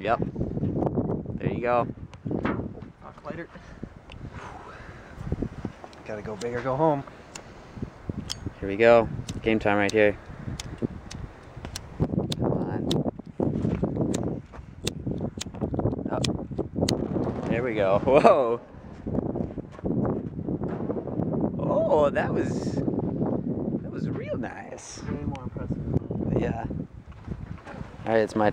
Yep. There you go. Knock lighter. Gotta go big or go home. Here we go. Game time right here. Come on. Oh. There we go. Whoa. Oh, that was real nice. Way more impressive. Yeah. All right, it's my